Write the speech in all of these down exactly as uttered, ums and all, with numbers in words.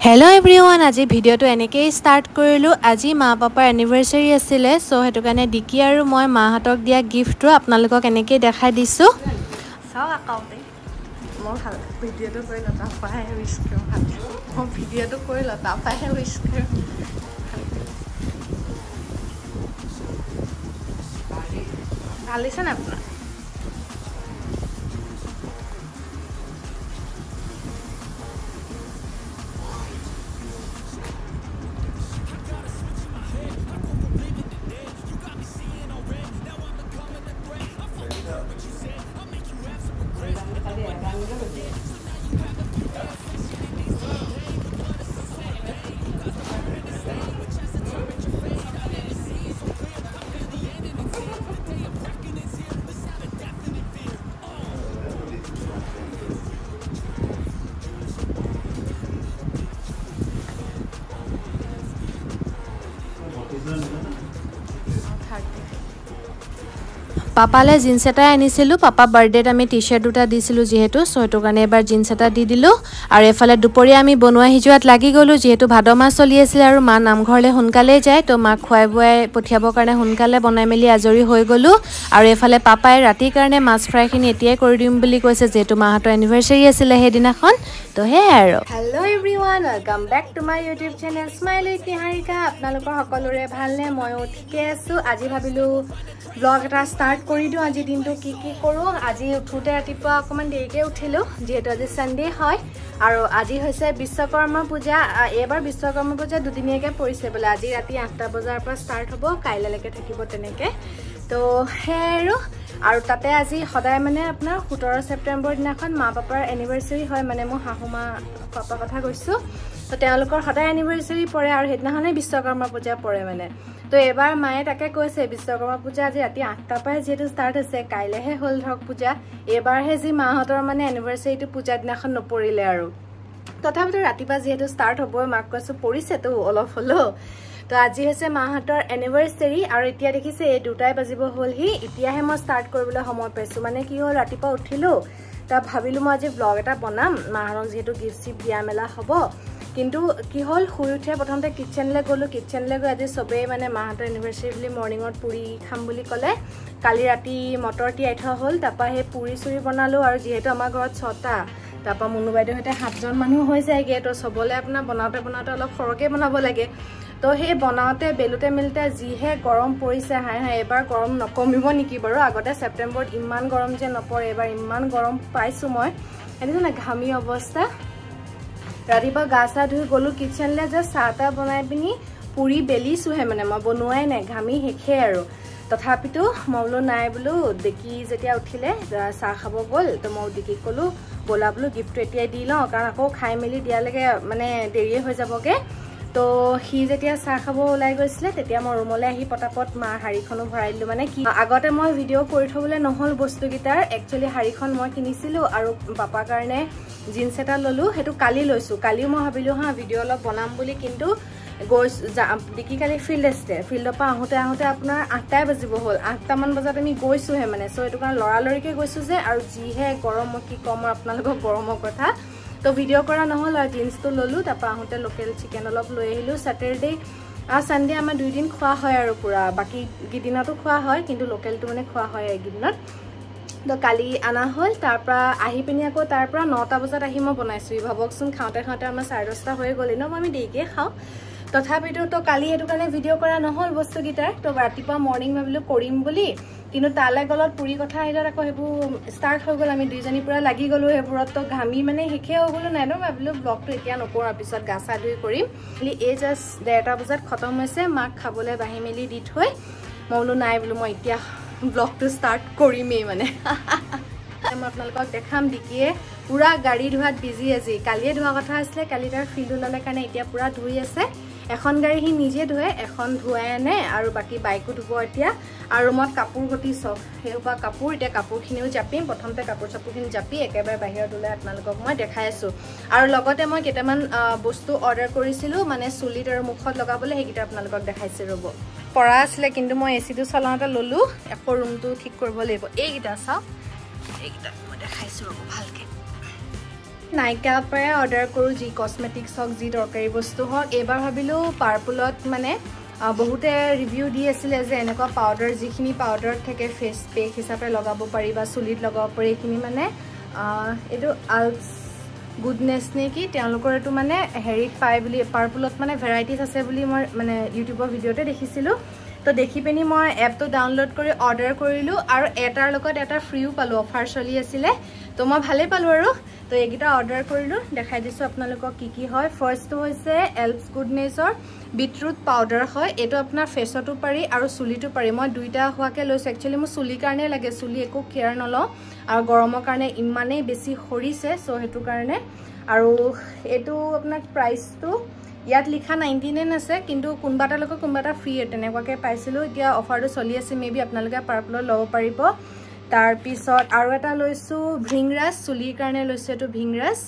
Hello everyone, আজি ভিডিওটো এনেকৈ স্টার্ট কৰিলো। আজি মা পাপাৰ এনিভাৰ্সাৰি আছিল, সো হেতু কাৰণে ডিকি আৰু মই মাহাতক দিয়া গিফটটো আপোনালোকক এনেকৈ দেখাই দিছো। চাও আকাউতে মই ভাল ভিডিওটো কৰি লতা পাই উইশ কৰি ভাল মই ভিডিওটো কৰি লতা পাই উইশ কৰি ভাল হৈছে না আপোনাৰ পাপালে জিন্স এটা আনিছিলো। পাপা বাৰ্থডেত আমি টি-শাৰ্ট দুটা দিছিলো যেহেতু, সো হেতু কাৰণে এবাৰ জিন্স এটা দি দিলো। আৰু এফালে দুপৰীয়া আমি বনোৱা হিজুৱাত লাগি গলো যেহেতু ভাদ মাস চলি আছিল আৰু মা নামঘৰলে সোনকালে যায়, তো মাক খুৱাই বুৱাই পঠিয়াবৰ কাৰণে সোনকালে বনাই মেলি আজৰি হৈ গলো। আৰু এফালে পাপাই ৰাতিৰ কাৰণে মাছ ফ্ৰাইখিনি এতিয়াই কৰি দিম বুলি কৈছে যেহেতু মাহাতৰ এনিভাৰ্সাৰি আছিল সেইদিনাখন। তো হে আৰু hello' everyone, welcome back to my YouTube channel smile with Niharika. আপোনালোকৰ সকলোৰে ভালনে? ময়ো ঠিকে আছো। আজি ভাবিলো ব্লগ এটা স্টাৰ্ট কৰি দিওঁ। আজি দিনটো কি কি কৰোঁ। আজি উঠোতে ৰাতিপুৱা অকণমান দেৰিকৈ উঠিলোঁ যিহেতু আজি ছানডে হয় আৰু আজি হৈছে বিশ্বকৰ্মা পূজা। এইবাৰ বিশ্বকৰ্মা পূজা দুদিনীয়াকৈ পৰিছে বোলে। আজি ৰাতি আঠটা বজাৰ পৰা ষ্টাৰ্ট হ'ব, কাইলৈলৈকে থাকিব তেনেকৈ। তো সেয়াই আৰু আৰু তাতে আজি সদায় মানে আপোনাৰ সোতৰ ছেপ্টেম্বৰ দিনাখন মা পাপাৰ এনিভাৰ্চাৰি হয়, মানে মোৰ শাহু মা পাপাৰ কথা কৈছোঁ। তো তেওঁলোকৰ সদায় এনিভাৰ্চাৰি পৰে আৰু সেইদিনাখনেই বিশ্বকৰ্মা পূজা পৰে মানে। তো এবাৰ মায়ে তাকে কৈছে বিশ্বকৰ্মা পূজা আজি ৰাতি আঠটাৰ পৰাই যিহেতু ষ্টাৰ্ট হৈছে, কাইলৈহে হ'ল ধৰক পূজা, এইবাৰহে যি মাহঁতৰ মানে এনিভাৰ্চাৰিটো পূজা দিনাখন নপৰিলে আৰু তথাপিতো ৰাতিপুৱা যিহেতু ষ্টাৰ্ট হ'বই, মাক কৈছোঁ পৰিছেতো অলপ হ'লেও। তো আজি হৈছে মাহঁতৰ এনিভাৰ্চাৰি আৰু এতিয়া দেখিছে এই দুটাই বাজিব হ'লহি, এতিয়াহে মই ষ্টাৰ্ট কৰিবলৈ সময় পাইছোঁ। মানে কি হ'ল, ৰাতিপুৱা উঠিলোঁ, তাৰ ভাবিলোঁ মই আজি ব্লগ এটা বনাম, মাহঁতক যিহেতু গিফ্ট চিফ্ট দিয়া মেলা হ'ব। কিন্তু কি হ'ল, শুই উঠে প্ৰথমতে কিটচেনলৈ গ'লোঁ। কিটচেনলৈ গৈ আজি চবেই মানে মাহঁতৰ এনিভাৰ্চাৰি বুলি মৰ্ণিঙত পুৰি খাম বুলি ক'লে। কালি ৰাতি মটৰ তিয়াই থোৱা হ'ল, তাৰপৰা সেই পুৰি চুৰি বনালোঁ। আৰু যিহেতু আমাৰ ঘৰত ছটা, তাৰপৰা মুনু বাইদেউৰ সৈতে সাতজন মানুহ হৈ যায়গৈ, তো চবলৈ আপোনাৰ বনাওঁতে বনাওঁতে অলপ সৰহকৈ বনাব লাগে। তো সেই বনাওঁতে বেলোতে মেলোতে যিহে গৰম পৰিছে, হাই হাই এবাৰ গৰম নকমিব নেকি বাৰু। আগতে ছেপ্টেম্বৰত ইমান গৰম যে নপৰে, এবাৰ ইমান গৰম পাইছোঁ মই। এনেকৈ না ঘামি অৱস্থা। ৰাতিপুৱা গা চা ধুই গ'লোঁ কিটচেনলৈ, যে চাহ তাহ বনাই পিনি পুৰি বেলিছোঁহে, মানে মই বনোৱাই নাই, ঘামি শেষে আৰু। তথাপিতো মই বোলো নাই বোলো, ডেকি যেতিয়া উঠিলে চাহ খাব গ'ল, তো মই ডেকিক ক'লোঁ ব'লা বোলো গিফ্টটো এতিয়াই দি লওঁ, কাৰণ আকৌ খাই মেলি দিয়ালৈকে মানে দেৰিয়ে হৈ যাবগৈ। তো সি যেতিয়া চাহ খাব ওলাই গৈছিলে তেতিয়া মই ৰুমলৈ আহি পটাপট মাৰ শাড়ীখনো ভৰাই দিলোঁ। মানে কি, আগতে মই ভিডিঅ' কৰি থ'বলৈ নহ'ল বস্তুকেইটাৰ। একচুৱেলি শাড়ীখন মই কিনিছিলোঁ আৰু পাপাৰ কাৰণে জিন্স এটা ল'লোঁ, সেইটো কালি লৈছোঁ। কালিও মই ভাবিলোঁ হা ভিডিঅ' অলপ বনাম বুলি, কিন্তু গৈছোঁ ডিকি কালি ফিল্ড আছিলে, ফিল্ডৰ পৰা আহোঁতে আহোঁতে আপোনাৰ আঠটাই বাজিব হ'ল। আঠটামান বজাত আমি গৈছোঁহে মানে, চ' সেইটো কাৰণে লৰালৰিকৈ গৈছোঁ যে, আৰু যিহে গৰম, মই কি ক'ম আৰু আপোনালোকৰ গৰমৰ কথা। তো ভিডিঅ' কৰা নহ'ল আৰু জিন্সটো ল'লোঁ। তাৰপৰা আহোঁতে লোকেল চিকেন অলপ লৈ আহিলোঁ। ছেটাৰডে আৰু ছানডে আমাৰ দুইদিন খোৱা হয় আৰু পূৰা, বাকী কেইদিনতো খোৱা হয়, কিন্তু লোকেলটো মানে খোৱা হয় এইকেইদিনত। তো কালি অনা হ'ল, তাৰপৰা আহি পিনি আকৌ তাৰপৰা নটা বজাত আহি মই বনাইছোঁ। ভাবকচোন, খাওঁতে খাওঁতে আমাৰ চাৰে দহটা হৈ গ'ল, এনেও আমি দেৰিকৈ খাওঁ। তথাপিতো তো কালি সেইটো কাৰণে ভিডিঅ' কৰা নহ'ল বস্তুকেইটাৰ। তো ৰাতিপুৱা মৰ্ণিং ভাবিলোঁ কৰিম বুলি, কিন্তু তালৈ গ'লত পুৰি কথা আহিলত আকৌ সেইবোৰ ষ্টাৰ্ট হৈ গ'ল। আমি দুইজনী পূৰা লাগি গ'লোঁ সেইবোৰত, তো ঘামি মানে শেষে হৈ গ'লোঁ। নাই ন ভাবিলোঁ ব্লগটো এতিয়া নকৰোঁ, আৰু পিছত গা চা ধুই কৰিম। এই জাষ্ট ডেৰটা বজাত খতম হৈছে, মাক খাবলৈ বাঢ়ি মেলি দি থৈ মই বোলো নাই বোলো মই এতিয়া ব্লগটো ষ্টাৰ্ট কৰিমেই মানে। মই আপোনালোকক দেখাম ডিকিয়ে পূৰা গাড়ী ধোৱাত বিজি আজি। কালিয়ে ধোৱা কথা আছিলে, কালি তাৰ ফিল্ড ওলালে কাৰণে এতিয়া পূৰা ধুই আছে। এখন গাড়ী সি নিজে ধুৱে, এখন ধুৱাই আনে, আৰু বাকী বাইকো ধুব এতিয়া। আৰু ৰুমত কাপোৰ গতি চব সেইসোপা কাপোৰ, এতিয়া কাপোৰখিনিও জাপিম। প্ৰথমতে কাপোৰ চাপোৰখিনি জাপি একেবাৰে বাহিৰত ওলাই আপোনালোকক মই দেখাই আছোঁ। আৰু লগতে মই কেইটামান বস্তু অৰ্ডাৰ কৰিছিলোঁ, মানে চুলিত আৰু মুখত লগাবলৈ, সেইকেইটা আপোনালোকক দেখাইছোঁ ৰ'ব। পৰা আছিলে কিন্তু মই এ চিটো চলাওঁতে ল'লোঁ, আকৌ ৰুমটো ঠিক কৰিব লাগিব। এইকেইটা চাওক, এইকেইটা মই দেখাইছোঁ ৰ'ব ভালকৈ। নাইকাৰ পৰা অৰ্ডাৰ কৰোঁ যি কসমেটিক্স হওক যি দৰকাৰী বস্তু হওক এবাৰ ভাবিলোঁ পাৰ্পলত মানে বহুতে ৰিভিউ দি আছিলে যে এনেকুৱা পাউডাৰ যিখিনি পাউডাৰত থাকে ফেচ পেক হিচাপে লগাব পাৰি বা চুলিত লগাব পাৰি এইখিনি মানে এইটো আলছ গুডনেছ নে কি তেওঁলোকৰ এইটো মানে হেৰিত পায় বুলি পাৰ্পলত মানে ভেৰাইটিজ আছে বুলি মই মানে ইউটিউবৰ ভিডিঅ'তে দেখিছিলোঁ তো দেখি পিনি মই এপটো ডাউনলোড কৰি অৰ্ডাৰ কৰিলোঁ আৰু এটাৰ লগত এটা ফ্ৰীও পালোঁ অফাৰ চলি আছিলে তো মই ভালেই পালোঁ আৰু তো এইকেইটা অৰ্ডাৰ কৰিলোঁ দেখাই দিছোঁ আপোনালোকক কি কি হয় ফাৰ্ষ্টটো হৈছে এলছ গুডনেছৰ বিটৰুট পাউডাৰ হয় এইটো আপোনাৰ ফেচতো পাৰি আৰু চুলিটো পাৰি মই দুইটা হোৱাকৈ লৈছোঁ একচুৱেলি মোৰ চুলিৰ কাৰণে লাগে চুলি একো কেয়াৰ নলওঁ আৰু গৰমৰ কাৰণে ইমানেই বেছি সৰিছে চ' সেইটো কাৰণে আৰু এইটো আপোনাৰ প্ৰাইচটো ইয়াত লিখা নাইণ্টি নাইন আছে কিন্তু কোনোবা এটা লগত কোনোবা এটা ফ্ৰী তেনেকুৱাকৈ পাইছিলোঁ এতিয়া অফাৰটো চলি আছে মে বি আপোনালোকে পাৰ্পলত ল'ব পাৰিব তাৰপিছত আৰু এটা লৈছোঁ ভিংৰাজ চুলিৰ কাৰণে লৈছোঁ এইটো ভিংৰাজ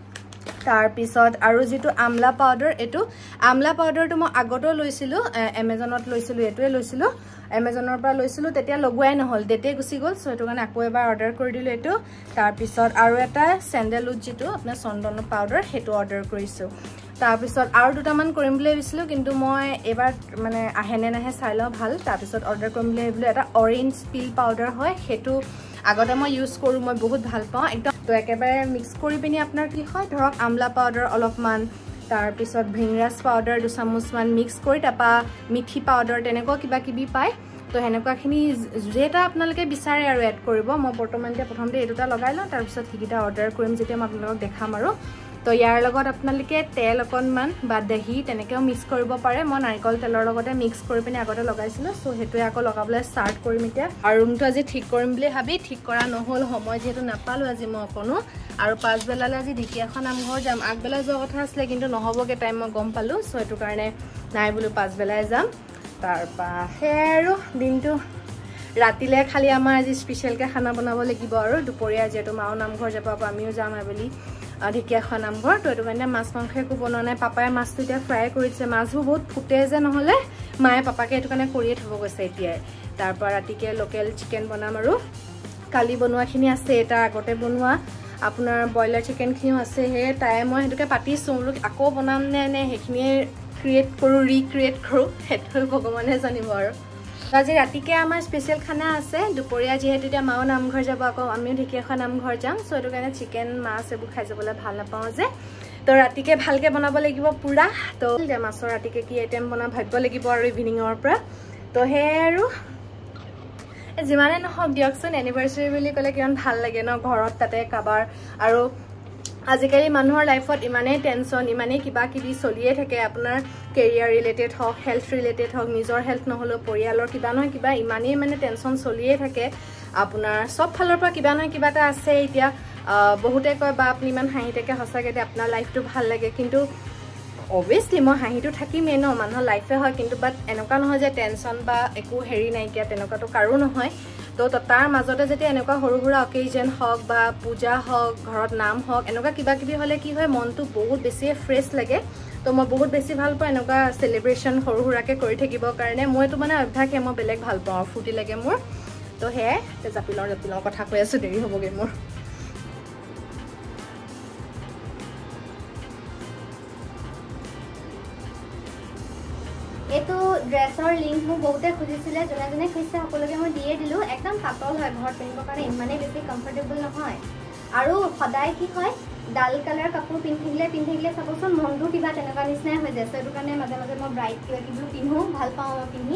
তাৰপিছত আৰু যিটো আমলা পাউডাৰ এইটো আমলা পাউডাৰটো মই আগতেও লৈছিলোঁ এমেজনত লৈছিলোঁ এইটোৱে লৈছিলোঁ এমেজনৰ পৰা লৈছিলোঁ তেতিয়া লগোৱাই নহ'ল ডেটেই গুচি গ'ল চ' সেইটো কাৰণে আকৌ এবাৰ অৰ্ডাৰ কৰি দিলোঁ এইটো তাৰপিছত আৰু এটা চেণ্ডেলউড যিটো আপোনাৰ চন্দনৰ পাউডাৰ সেইটো অৰ্ডাৰ কৰিছোঁ তাৰপিছত আৰু দুটামান কৰিম বুলি ভাবিছিলোঁ কিন্তু মই এইবাৰ মানে আহেনে নাহে চাই লওঁ ভাল তাৰপিছত অৰ্ডাৰ কৰিম বুলি ভাবিলোঁ এটা অৰেঞ্জ পিল পাউডাৰ হয় সেইটো আগতে মই ইউজ কৰোঁ মই বহুত ভাল পাওঁ একদম তো একেবাৰে মিক্স কৰি পিনি আপোনাৰ কি হয় ধৰক আমলা পাউডাৰ অলপমান তাৰপিছত ভিংৰাজ পাউডাৰ দুচামুচমান মিক্স কৰি তাৰপৰা মিঠি পাউডাৰ তেনেকুৱা কিবা কিবি পায় তো সেনেকুৱাখিনি যেটা আপোনালোকে বিচাৰে আৰু এড কৰিব মই বৰ্তমান এতিয়া প্ৰথমতে এই দুটা লগাই লওঁ তাৰপিছত সেইকেইটা অৰ্ডাৰ কৰিম যেতিয়া মই আপোনালোকক দেখাম আৰু তো ইয়াৰ লগত আপোনালোকে তেল অকণমান বা দহি তেনেকৈও মিক্স কৰিব পাৰে মই নাৰিকল তেলৰ লগতে মিক্স কৰি পিনি আগতে লগাইছিলোঁ চ' সেইটোৱে আকৌ লগাবলৈ ষ্টাৰ্ট কৰিম এতিয়া আৰু ৰুমটো আজি ঠিক কৰিম বুলি ভাবি ঠিক কৰা নহ'ল সময় যিহেতু নাপালোঁ আজি মই অকণো আৰু পাছবেলালৈ আজি ঢেকীয়াখোৱা নামঘৰ যাম আগবেলা যোৱা কথা আছিলে কিন্তু নহ'বগৈ টাইম মই গম পালোঁ চ' সেইটো কাৰণে নাই বোলো পাছবেলাই যাম তাৰপৰা সেয়াই আৰু দিনটো ৰাতিলৈ খালি আমাৰ আজি স্পেচিয়েলকৈ খানা বনাব লাগিব আৰু দুপৰীয়া যিহেতু মাও নামঘৰ যাব আকৌ আমিও যাম আবেলি ঢেকীয়াখোৱা নামঘৰ তো এইটো কাৰণে মাছ মাংস একো বনোৱা নাই পাপাই মাছটো এতিয়া ফ্ৰাই কৰিছে মাছবোৰ বহুত ফুটে যে নহ'লে মায়ে পাপাকে এইটো কাৰণে কৰিয়ে থ'ব গৈছে এতিয়াই তাৰপৰা ৰাতিকৈ লোকেল চিকেন বনাম আৰু কালি বনোৱাখিনি আছে তাৰ আগতে বনোৱা আপোনাৰ ব্ৰইলাৰ চিকেনখিনিও আছে সেয়ে তাই মই সেইটোকে পাতিছোঁ বোলো আকৌ বনাম নে নে সেইখিনিয়ে ক্ৰিয়েট কৰোঁ ৰিক্ৰিয়েট কৰোঁ সেইটো ভগৱানে জানিব আৰু আজি ৰাতিকৈ আমাৰ স্পেচিয়েল খানা আছে দুপৰীয়া যিহেতু এতিয়া মাও নামঘৰ যাব আকৌ আমিও ঢেকীয়াখোৱা নামঘৰ যাম চ' সেইটো কাৰণে চিকেন মাছ এইবোৰ খাই যাবলৈ ভাল নাপাওঁ যে তো ৰাতিকৈ ভালকৈ বনাব লাগিব পূৰা তো মাছৰ ৰাতিকৈ কি আইটেম বনাম ভাবিব লাগিব আৰু ইভিনিঙৰ পৰা তো সেয়াই আৰু যিমানে নহওক দিয়কচোন এনিভাৰ্চাৰী বুলি ক'লে কিমান ভাল লাগে ন ঘৰত তাতে কাবাৰ আৰু আজিকালি মানুহৰ লাইফত ইমানেই টেনশ্যন ইমানেই কিবা কিবি চলিয়ে থাকে আপোনাৰ কেৰিয়াৰ ৰিলেটেড হওক হেল্থ ৰিলেটেড হওক নিজৰ হেল্থ নহ'লেও পৰিয়ালৰ কিবা নহয় কিবা ইমানেই মানে টেনশ্যন চলিয়ে থাকে আপোনাৰ চব ফালৰ পৰা কিবা নহয় কিবা এটা আছে এতিয়া বহুতে কয় বা আপুনি ইমান হাঁহি থাকে সঁচাকৈ আপোনাৰ লাইফটো ভাল লাগে কিন্তু অবভিয়াছলি মই হাঁহিটো থাকিমেই ন মানুহৰ লাইফে হয় কিন্তু বাট এনেকুৱা নহয় যে টেনশ্যন বা একো হেৰি নাইকিয়া তেনেকুৱাতো কাৰো নহয় তো তাৰ মাজতে যেতিয়া এনেকুৱা সৰু সুৰা অকেজন হওক বা পূজা হওক ঘৰত নাম হওক এনেকুৱা কিবা কিবি হ'লে কি হয় মনটো বহুত বেছিয়ে ফ্ৰেছ লাগে তো মই বহুত বেছি ভাল পাওঁ এনেকুৱা চেলিব্ৰেশ্যন সৰু সুৰাকৈ কৰি থাকিবৰ কাৰণে মইতো মানে অভ্যাসে মই বেলেগ ভাল পাওঁ ফূৰ্তি লাগে মোৰ তো সেয়াই জাপিলৰ জাপিলৰ কথা কৈ আছোঁ দেৰি হ'বগৈ মোৰ এইটো ড্ৰেছৰ লিংক মোক বহুতে খুজিছিলে যোনে যোনে খুজিছে সকলোকে মই দিয়ে দিলোঁ একদম পাতল হয় ঘৰত পিন্ধিবৰ কাৰণে ইমানেই বেছি কমফৰ্টেবল নহয় আৰু সদায় কি হয় ডাল কালাৰ কাপোৰ পিন্ধিলে পিন্ধিলে চাবচোন মনটো কিবা তেনেকুৱা নিচিনাই হৈ যায় সেইটো কাৰণে মাজে মাজে মই ব্ৰাইট কিবা কিবি পিন্ধোঁ ভাল পাওঁ মই পিন্ধি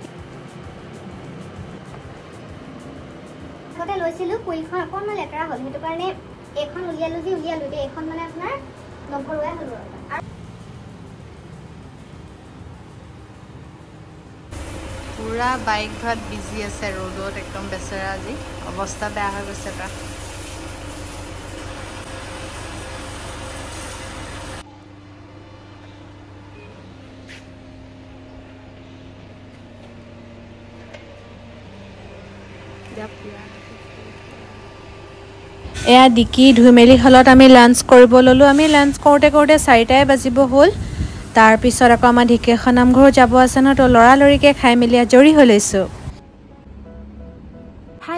আগতে লৈছিলোঁ কুইলখন অকণমান লেতেৰা হ'ল সেইটো কাৰণে এইখন উলিয়ালোঁ যি উলিয়ালোঁ দেই এইখন মানে আপোনাৰ নভৰুৱাই হ'লোঁ আৰু পুৰা বাইক ঘাট বিজি আছে ৰ'দত একদম বেচেৰা আজি অৱস্থা বেয়া হৈ গৈছে তাৰ এয়া ডিকি ধুই মেলি হলত আমি লাঞ্চ কৰিব ল'লোঁ আমি লাঞ্চ কৰোঁতে কৰোঁতে চাৰিটাই বাজিব হ'ল তাৰপিছত আকৌ আমাৰ ঢেকীয়াখোৱা নামঘৰ যাব আছে ন তো লৰালৰিকৈ খাই মেলি আজৰি হৈ লৈছোঁ হেল্ল'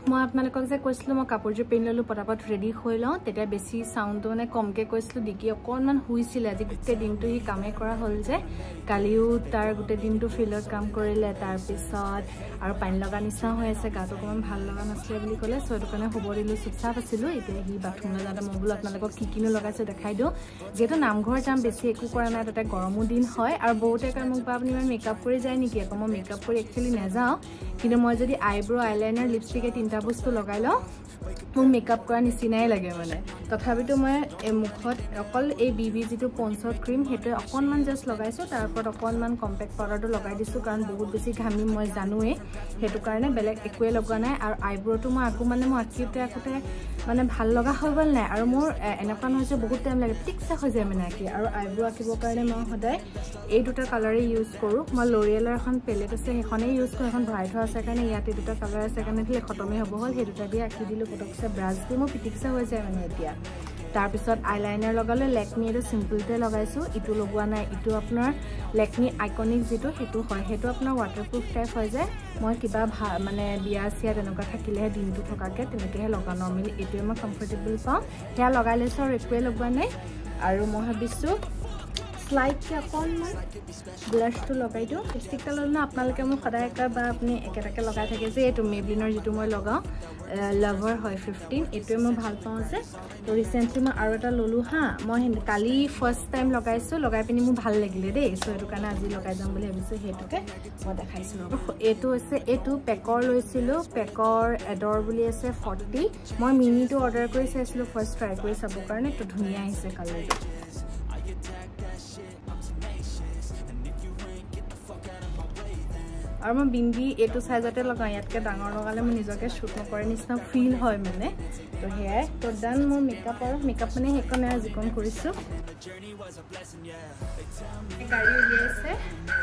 মই আপোনালোকক যে কৈছিলো মই কাপোৰযোৰ পিন্ধি ললো পটাপট ৰেডি হৈ লওঁ তেতিয়া বেছি সাউন্ড মানে কমকে কৈছিলো ডিকি অকনমান হুইছিল আজি গোটেই দিনটো হি কামে কৰা হল যে কালিও তাৰ গোটেই দিনটো ফিল্ডত কাম কৰিলে তাৰ পিছত আৰু পানী লগা নিচা হৈ আছে গাটো অকমান ভাল লগা নাছিলে বুলি ক'লে সো এটো কাৰণে খবৰ দিলো চুপচাপ আছিলো এতিয়া হি বাথৰুমলৈ যাতে মই বোলো আপোনালোকক কি কিনো লগাইছে দেখাই দিও যেটো নামঘৰ যাম বেছি একো কৰা নাই তাতে গৰমৰ দিন হয় আৰু বহুতে কাৰণ মোক আপুনি ইমান মেকআপ কৰি যায় নেকি আকৌ মই মেকআপ কৰি একচুয়ালি নাযাও কিন্তু মই যদি আইব্ৰো আইলাইনাৰ লিপষ্টিক এ তিনটা বস্তু লগাই লওঁ মোক মেকআপ কৰা নিচিনাই লাগে মানে তথাপিতো মই এই মুখত অকল এই বিবি যেটো পঞ্চৰ ক্ৰীম হেটো অকনমান জাস্ট লগাইছো তাৰ ওপৰত অকনমান কম্পেক্ট পাউডাৰটো লগাই দিছো কাৰণ বহুত বেছি ঘামি মই জানোৱে হেতু কাৰণে বেলেগ একোৱে লগা নাই আৰু আইব্ৰোটো মই আকু মানে মই আকিতে আকুতে মানে ভাল লগা হৈ গল নাই আৰু মোৰ এনেকুৱা নহয় যে বহুত টাইম লাগে ঠিকছে হৈ যায় মানে আকি আৰু আইব্ৰো আকিবৰ কাৰণে মই সদায় এই দুটা কালাৰে ইউজ কৰো মই লৰিয়েলৰ এখন পেলেট আছে হেখনে ইউজ কৰো এখন ভৰাই থোৱা আছে কাৰণে ইয়াতে দুটা কালাৰ আছে কাৰণে দিলে খতমে হ'ব হল হে দুটা দিয়া আকি দিলো পটকছে ব্ৰাছ দি মই পিটিকছে হৈ যায় মানে এতিয়া তাৰ পিছত আইলাইনাৰ লগালে লেকমি এটো সিম্পলতে লগাইছো ইটো লগোৱা নাই ইটো আপোনাৰ লেকমি আইকনিক যেটো হেতু হয় হেতু আপোনাৰ ওয়াটাৰপ্ৰুফ টাইপ হৈ যায় মই কিবা মানে বিয়া সিয়া তেনেকুৱা থাকিলে দিনটো থকাকে তেনেকে লগা নৰ্মালি এটো মই কমফৰ্টেবল পাওঁ হেয়া লগাই লৈছো আৰু একোৱে লগোৱা নাই আৰু মই ভাবিছো স্লাইডকে অকনমান ব্লাশটো লগাই দিও লিপষ্টিক কালাৰ না আপোনালোকে মই সদায় একা বা আপুনি একেটাকে লগাই থাকে যে এটো মেবলিনৰ যেটো মই লগাও লাভাৰ হয় ফিফটিন এটো মই ভাল পাওঁ যে তো ৰিসেন্টলি মই আৰু এটা ললো হা মই কালি ফাৰ্স্ট টাইম লগাইছো লগাই পিনি মোৰ ভাল লাগিলে দেই সো এটো কাৰণে আজি লগাই যাম বুলি ভাবিছো হেতুকে মই দেখাইছো এটো আছে এটো পেকৰ লৈছিলো পেকৰ এডৰ বুলি আছে ফৰ্টি মই মিনিটো অৰ্ডাৰ কৰি চাইছিলো ফাৰ্স্ট ট্ৰাই কৰি চাব কাৰণে তো ধুনিয়া আহিছে কালাৰটো আৰু মই বিন্দি এটো সাইজতে লগাও ইয়াতকে ডাঙৰ লগালে মই নিজকে শুট নকৰে নিচিনা ফিল হয় মানে তো হেয়াই তো ডান মোৰ মেকআপ আৰু মেকআপ মানে হেকনে আজিকন কৰিছো গাড়ী উলিয়াইছে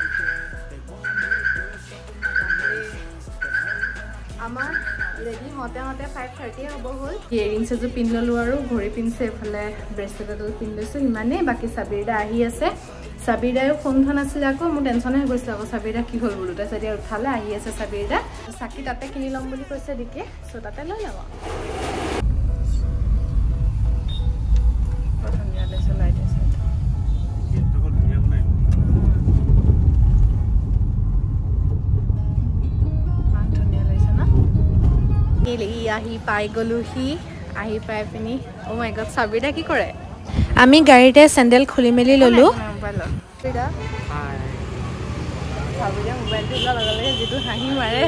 আমাৰ ৰেডি হতে হতে ফাইভ থাৰ্টি হ'ব হল ইয়াৰিংছ যে পিন ললো আৰু ঘড়ী পিনছে এফালে ব্ৰেসলেট এডাল পিন লৈছো ইমানে বাকি সাবিৰদা আহি আছে সাবিৰদাও ফোন ধন আছিল আকৌ মোৰ টেনচনে হৈ গৈছিল আকৌ সাবিৰদা কি হল বুলুটা সদিয়া উঠালে আহি আছে সাবিৰদা সাকি তাতে কিনি লম বুলি কৈছে দিকে সো তাতে লৈ লও প্ৰথম ইয়ালে চলাই দিছে এটো কল ধুনিয়া বনাই মান ধুনিয়া লাইছে না এলি আহি পাই গলু হি আহি পাই পিনি ও মাই গড সাবিৰদা কি কৰে আমি গাড়ীতে স্যান্ডেল খুলি মেলি ললো Frida. Hi. Sabinya mobile itu lah lagi gitu hahi mare.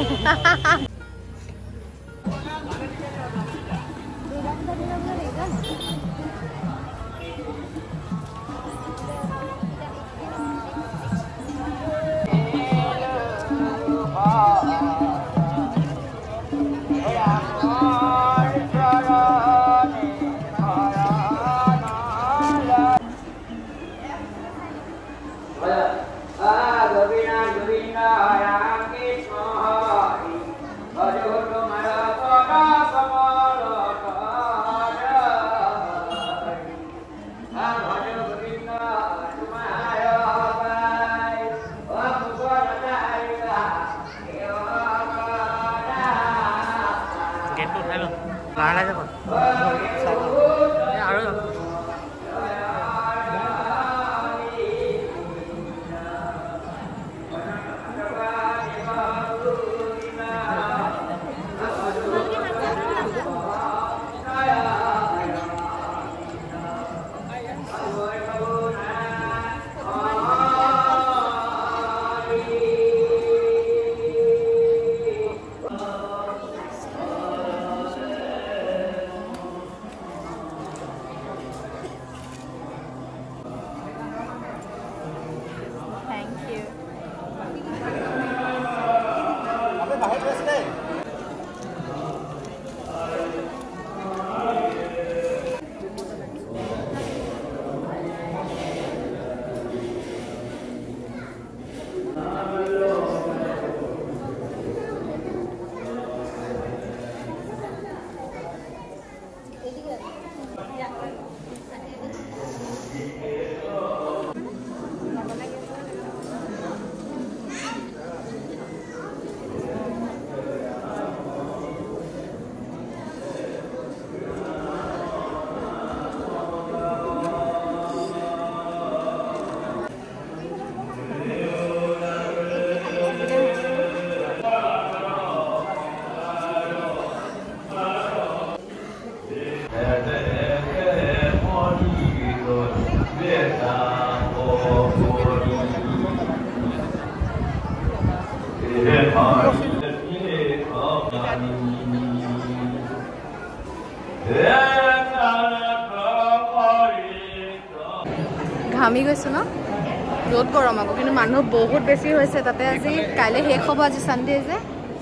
ঘামি গৈছো ন ৰ'দ গৰম আকৌ কিন্তু মানুহ বহুত বেছি হৈছে তাতে আজি কাইলৈ শেষ হ'ব আজি সানডে যে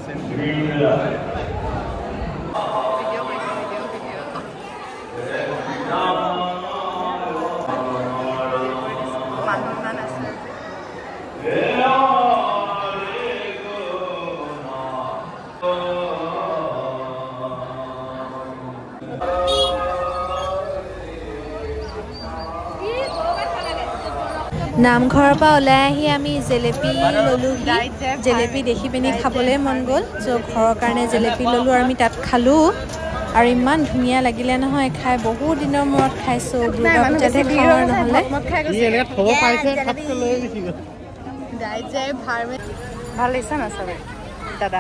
নামঘৰৰ পৰা ওলাই আহি আমি জেলেপি ললো জেলেপি দেখি পিনি খাবলৈ মন গ'ল চ' ঘৰৰ কাৰণে জেলেপি ললো আৰু আমি তাত খালো আৰু ইমান ধুনীয়া লাগিলে নহয় খাই বহুত দিনৰ মূৰত খাইছো দুৰ্গা পূজাতে খাওঁ নহ'লে ভাল লাগিছে না চবে দাদা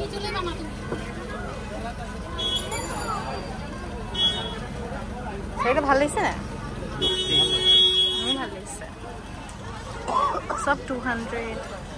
সেইটো ভাল লাগিছে না ভাল লাগিছে সব two hundred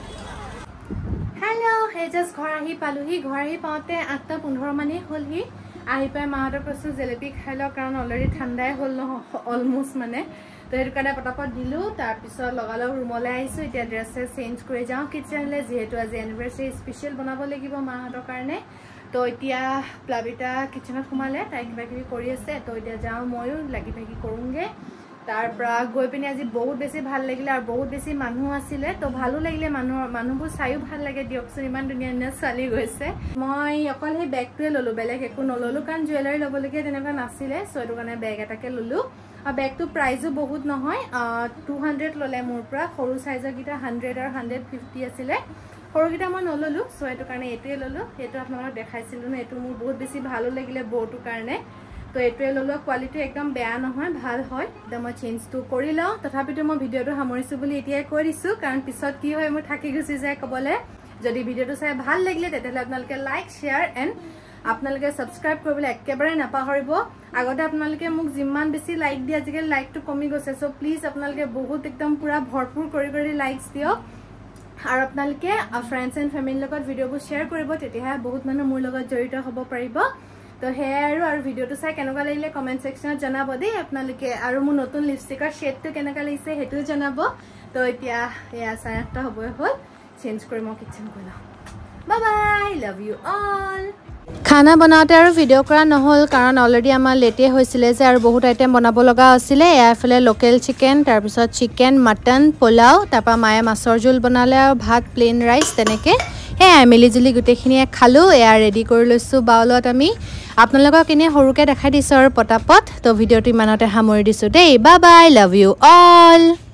hello' hey just ঘৰ আহি পালোহি ঘৰ আহি পাওঁতে আঠটা পোন্ধৰ মানেই হ'লহি আহি পাই মাহঁতৰ কৈছোঁ জেলেপি খাই লওঁ কাৰণ অলৰেডি ঠাণ্ডাই হ'ল নহয় অলমষ্ট মানে তো সেইটো কাৰণে পটাপট দিলোঁ তাৰপিছত লগালগ ৰুমলৈ আহিছোঁ এতিয়া ড্ৰেছ চেছ চেঞ্জ কৰি যাওঁ কিটচেনলৈ যিহেতু আজি এনিভাৰ্চাৰী স্পেচিয়েল বনাব লাগিব মাহঁতৰ কাৰণে তো এতিয়া প্লাবিতা কিটচেনত সোমালে তাই কিবা কিবি কৰি আছে তো এতিয়া যাওঁ ময়ো লাগি ভাগি কৰোঁগৈ তাৰ পৰা গৈ পিনে আজি বহুত বেছি ভাল লাগিলে আৰু বহুত বেছি মানুহ আছিলে তো ভালো লাগিলে মানুহৰ মানুহবোৰ চাইও ভাল লাগে দিয়কচোন ইমান ধুনীয়া ধুনীয়া ছোৱালী গৈছে মই অকল সেই বেগটোৱে ল'লোঁ বেলেগ একো নল'লোঁ কাৰণ জুৱেলাৰী ল'বলগীয়া তেনেকুৱা নাছিলে চ' সেইটো কাৰণে বেগ এটাকে ল'লোঁ আৰু বেগটো প্ৰাইজো বহুত নহয় টু হাণ্ড্ৰেড ল'লে মোৰ পৰা সৰু চাইজৰকেইটা হাণ্ড্ৰেড আৰু হাণ্ড্ৰেড ফিফটি আছিলে সৰুকেইটা মই নল'লোঁ চ' সেইটো কাৰণে এইটোৱে ল'লোঁ সেইটো আপোনালোকক দেখাইছিলোঁ ন এইটো মোৰ বহুত বেছি ভালো লাগিলে বৌটোৰ কাৰণে তো এইটোৱে ল'লোঁ কোৱালিটি একদম বেয়া নহয় ভাল হয় এতিয়া মই চেঞ্জটো কৰি লওঁ তথাপিতো মই ভিডিঅ'টো সামৰিছোঁ বুলি এতিয়াই কৈ দিছোঁ কাৰণ পিছত কি হয় মোৰ থাকি গুচি যায় ক'বলৈ যদি ভিডিঅ'টো চাই ভাল লাগিলে তেতিয়াহ'লে আপোনালোকে লাইক শ্বেয়াৰ এণ্ড আপোনালোকে ছাবস্ক্ৰাইব কৰিবলৈ একেবাৰে নাপাহৰিব আগতে আপোনালোকে মোক যিমান বেছি লাইক দিয়ে আজিকালি লাইকটো কমি গৈছে চ' প্লিজ আপোনালোকে বহুত একদম পূৰা ভৰপূৰ কৰি কৰি লাইকছ দিয়ক আৰু আপোনালোকে ফ্ৰেণ্ডছ এণ্ড ফেমিলিৰ লগত ভিডিঅ'বোৰ শ্বেয়াৰ কৰিব তেতিয়াহে বহুত মানুহ মোৰ লগত জড়িত হ'ব পাৰিব তো সেয়াই আৰু আৰু ভিডিঅ'টো চাই কেনেকুৱা লাগিলে কমেণ্ট ছেকশ্যনত জনাব দেই আপোনালোকে আৰু মোৰ নতুন লিপষ্টিকৰ শ্বেডটো কেনেকুৱা লাগিছে সেইটোও জনাব তো এতিয়া এয়া চাৰে আঠটা হ'বই হ'ল চেঞ্জ কৰি মই কিটচেন গৈ লওঁ bye bye love you all খানা বনাওঁতে আৰু ভিডিঅ' কৰা নহ'ল কাৰণ অলৰেডি আমাৰ লেটেই হৈছিলে যে আৰু বহুত আইটেম বনাব লগা আছিলে এফালে লোকেল চিকেন তাৰপিছত চিকেন মটন পোলাও তাৰপৰা মায়ে মাছৰ জোল বনালে আৰু ভাত প্লেইন ৰাইচ তেনেকৈ সেয়াই মিলিজুলি গোটেইখিনিয়ে খালোঁ এয়া ৰেডি কৰি লৈছোঁ বাউলত আমি আপোনালোকক এনেই সৰুকৈ দেখাই দিছোঁ আৰু পটাপট তো ভিডিঅ'টো ইমানতে সামৰি দিছোঁ দেই bye bye love you all